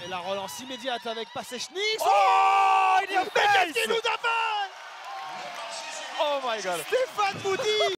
Et la relance immédiate avec Pasechnik. Oh, il y a qu'est-ce qu'il nous a fait? Oh my god. Stéphane Boudy.